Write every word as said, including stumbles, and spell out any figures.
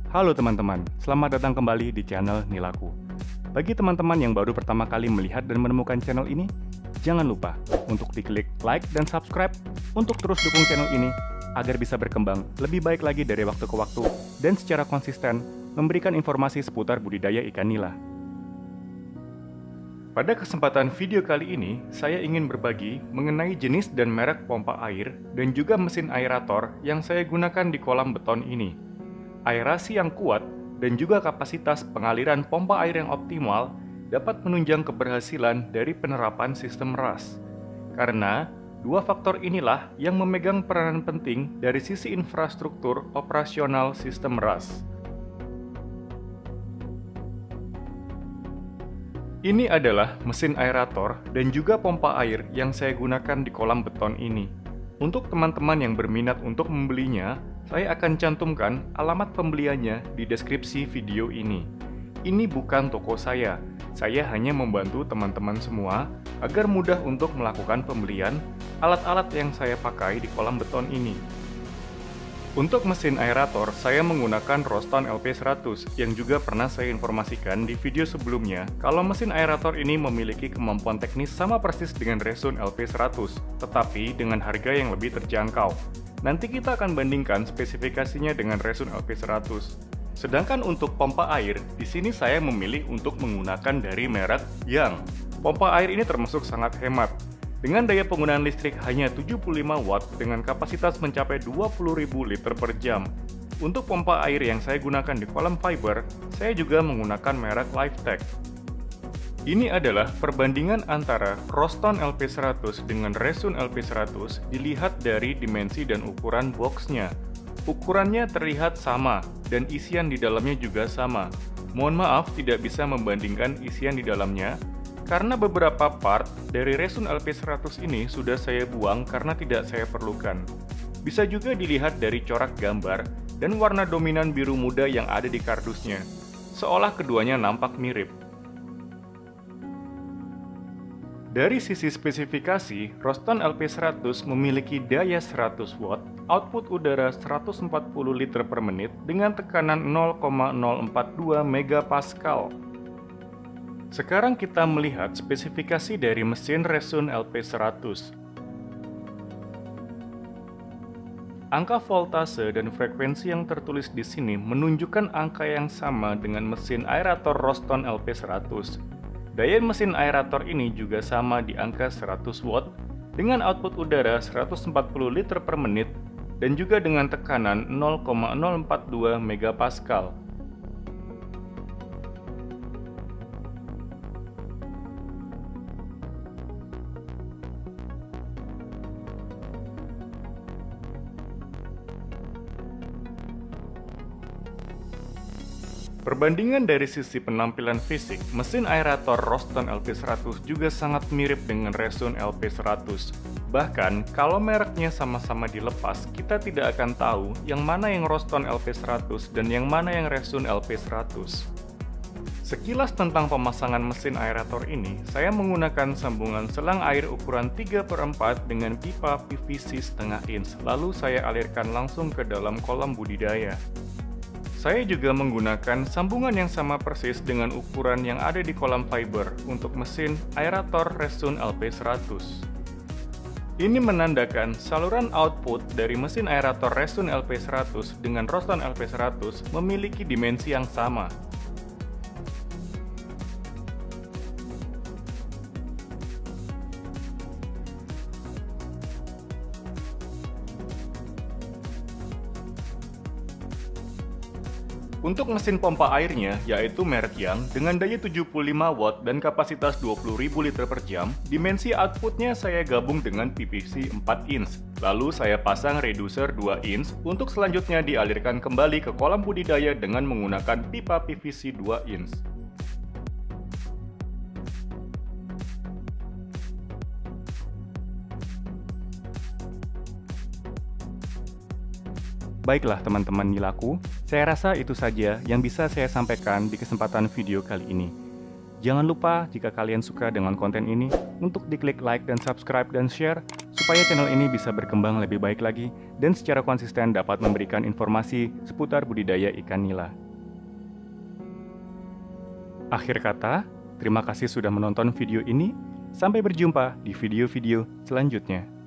Halo teman-teman, selamat datang kembali di channel Nilaku. Bagi teman-teman yang baru pertama kali melihat dan menemukan channel ini, jangan lupa untuk diklik like dan subscribe untuk terus dukung channel ini agar bisa berkembang lebih baik lagi dari waktu ke waktu dan secara konsisten memberikan informasi seputar budidaya ikan nila. Pada kesempatan video kali ini, saya ingin berbagi mengenai jenis dan merek pompa air dan juga mesin aerator yang saya gunakan di kolam beton ini. Aerasi yang kuat dan juga kapasitas pengaliran pompa air yang optimal dapat menunjang keberhasilan dari penerapan sistem R A S. Karena dua faktor inilah yang memegang peranan penting dari sisi infrastruktur operasional sistem R A S. Ini adalah mesin aerator dan juga pompa air yang saya gunakan di kolam beton ini. Untuk teman-teman yang berminat untuk membelinya, saya akan cantumkan alamat pembeliannya di deskripsi video ini. Ini bukan toko saya, saya hanya membantu teman-teman semua agar mudah untuk melakukan pembelian alat-alat yang saya pakai di kolam beton ini. Untuk mesin aerator, saya menggunakan Roston L P seratus yang juga pernah saya informasikan di video sebelumnya kalau mesin aerator ini memiliki kemampuan teknis sama persis dengan Resun L P seratus, tetapi dengan harga yang lebih terjangkau. Nanti kita akan bandingkan spesifikasinya dengan Resun L P seratus. Sedangkan untuk pompa air, di sini saya memilih untuk menggunakan dari merek Yang. Pompa air ini termasuk sangat hemat. Dengan daya penggunaan listrik hanya tujuh puluh lima watt dengan kapasitas mencapai dua puluh ribu liter per jam. Untuk pompa air yang saya gunakan di kolam fiber, saya juga menggunakan merek Lifetech. Ini adalah perbandingan antara Roston L P seratus dengan Resun L P seratus dilihat dari dimensi dan ukuran boxnya. Ukurannya terlihat sama dan isian di dalamnya juga sama. Mohon maaf tidak bisa membandingkan isian di dalamnya, karena beberapa part dari Resun L P seratus ini sudah saya buang karena tidak saya perlukan. Bisa juga dilihat dari corak gambar dan warna dominan biru muda yang ada di kardusnya, seolah keduanya nampak mirip. Dari sisi spesifikasi, Roston L P seratus memiliki daya seratus watt, output udara seratus empat puluh liter per menit dengan tekanan nol koma nol empat dua megapascal. Sekarang kita melihat spesifikasi dari mesin Resun L P seratus. Angka voltase dan frekuensi yang tertulis di sini menunjukkan angka yang sama dengan mesin aerator Roston L P seratus. Daya mesin aerator ini juga sama di angka seratus watt dengan output udara seratus empat puluh liter per menit dan juga dengan tekanan nol koma nol empat dua megapascal. Perbandingan dari sisi penampilan fisik, mesin aerator Roston L P seratus juga sangat mirip dengan Resun L P seratus. Bahkan, kalau mereknya sama-sama dilepas, kita tidak akan tahu yang mana yang Roston L P seratus dan yang mana yang Resun L P seratus. Sekilas tentang pemasangan mesin aerator ini, saya menggunakan sambungan selang air ukuran tiga per empat dengan pipa P V C setengah inch, lalu saya alirkan langsung ke dalam kolam budidaya. Saya juga menggunakan sambungan yang sama persis dengan ukuran yang ada di kolam fiber untuk mesin aerator Resun L P seratus. Ini menandakan saluran output dari mesin aerator Resun L P seratus dengan Roston L P seratus memiliki dimensi yang sama. Untuk mesin pompa airnya, yaitu merek Yang, dengan daya tujuh puluh lima watt dan kapasitas dua puluh ribu liter per jam, dimensi outputnya saya gabung dengan P V C empat inch. Lalu saya pasang reducer dua inch untuk selanjutnya dialirkan kembali ke kolam budidaya dengan menggunakan pipa P V C dua inch. Baiklah teman-teman Nilaku, saya rasa itu saja yang bisa saya sampaikan di kesempatan video kali ini. Jangan lupa jika kalian suka dengan konten ini untuk diklik like dan subscribe dan share supaya channel ini bisa berkembang lebih baik lagi dan secara konsisten dapat memberikan informasi seputar budidaya ikan nila. Akhir kata, terima kasih sudah menonton video ini. Sampai berjumpa di video-video selanjutnya.